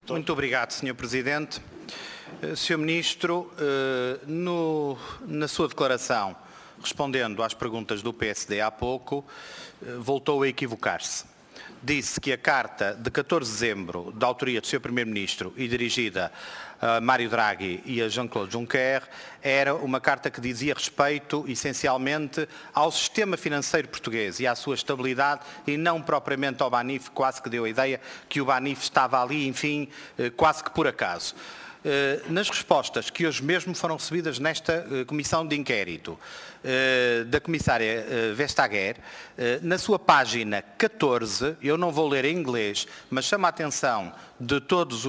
Muito obrigado, Sr. Presidente. Sr. Ministro, na sua declaração, respondendo às perguntas do PSD há pouco, voltou a equivocar-se. Disse que a carta de 14 de dezembro, da autoria do Sr. Primeiro-Ministro e dirigida a Mário Draghi e a Jean-Claude Juncker, era uma carta que dizia respeito, essencialmente, ao sistema financeiro português e à sua estabilidade e não propriamente ao Banif, quase que deu a ideia que o Banif estava ali, enfim, quase que por acaso. Nas respostas que hoje mesmo foram recebidas nesta comissão de inquérito da comissária Vestager, na sua página 14, eu não vou ler em inglês, mas chama a atenção de todos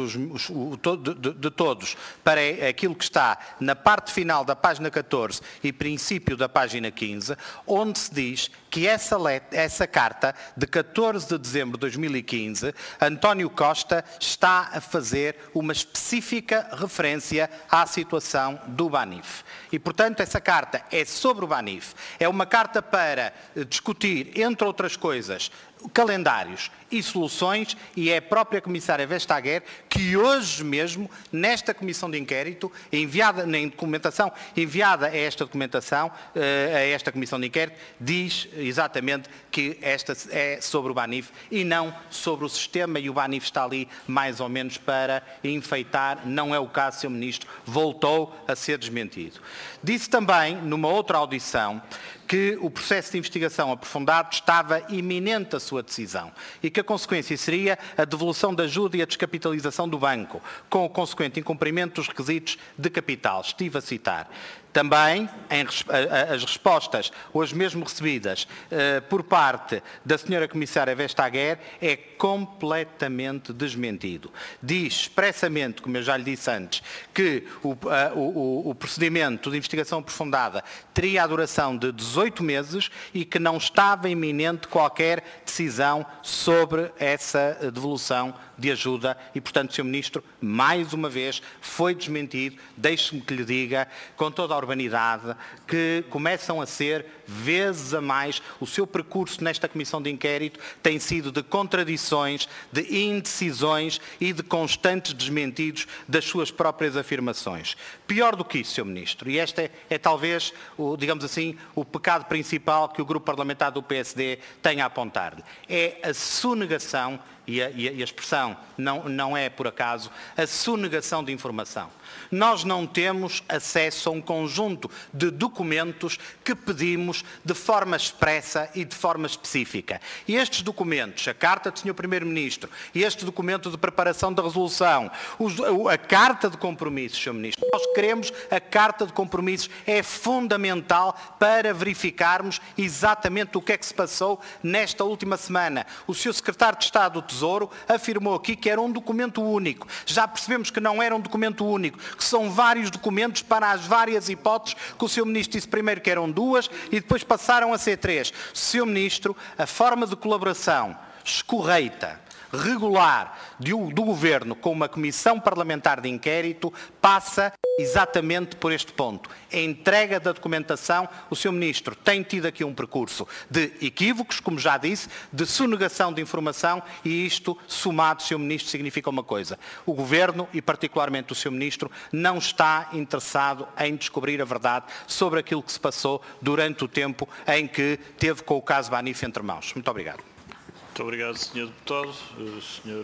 para aquilo que está na parte final da página 14 e princípio da página 15, onde se diz que essa carta de 14 de dezembro de 2015, António Costa está a fazer uma específica referência à situação do Banif. E, portanto, essa carta é sobre o Banif. É uma carta para discutir, entre outras coisas, calendários e soluções, e é a própria comissária Vestager que hoje mesmo, nesta comissão de inquérito, enviada na documentação, enviada a esta documentação, a esta comissão de inquérito, diz exatamente que esta é sobre o Banif e não sobre o sistema, e o Banif está ali mais ou menos para enfeitar. Não é o caso, Sr. Ministro, voltou a ser desmentido. Disse também, numa outra audição, que o processo de investigação aprofundado estava iminente a sua decisão e que a consequência seria a devolução da ajuda e a descapitalização do banco, com o consequente incumprimento dos requisitos de capital. Estive a citar. Também, as respostas, hoje mesmo recebidas por parte da Sra. Comissária Vestager, é completamente desmentido. Diz expressamente, como eu já lhe disse antes, que o procedimento de investigação aprofundada teria a duração de 18 meses e que não estava iminente qualquer decisão sobre essa devolução de ajuda e, portanto, Sr. Ministro, mais uma vez foi desmentido. Deixe-me que lhe diga, com toda a urbanidade, que começam a ser, vezes a mais, o seu percurso nesta comissão de inquérito tem sido de contradições, de indecisões e de constantes desmentidos das suas próprias afirmações. Pior do que isso, Sr. Ministro, e este é talvez, digamos assim, o pecado principal que o grupo parlamentar do PSD tem a apontar-lhe, é a sonegação, e a expressão não é por acaso, a sonegação de informação. Nós não temos acesso a um conjunto de documentos que pedimos de forma expressa e de forma específica. E estes documentos, a carta do Sr. Primeiro-Ministro e este documento de preparação da resolução, a carta de compromissos, Sr. Ministro, nós queremos a carta de compromissos, é fundamental para verificarmos exatamente o que é que se passou nesta última semana. O Sr. Secretário de Estado do Tesouro afirmou aqui que era um documento único. Já percebemos que não era um documento único, que são vários documentos para as várias hipóteses, que o Sr. Ministro disse primeiro que eram 2 e depois passaram a ser 3. Sr. Ministro, a forma de colaboração escorreita, regular do Governo com uma comissão parlamentar de inquérito passa exatamente por este ponto. A entrega da documentação, o Sr. Ministro tem tido aqui um percurso de equívocos, como já disse, de sonegação de informação, e isto, somado, Sr. Ministro, significa uma coisa. O Governo, e particularmente o Sr. Ministro, não está interessado em descobrir a verdade sobre aquilo que se passou durante o tempo em que teve com o caso Banif entre mãos. Muito obrigado. Muito obrigado, Sr. Deputado.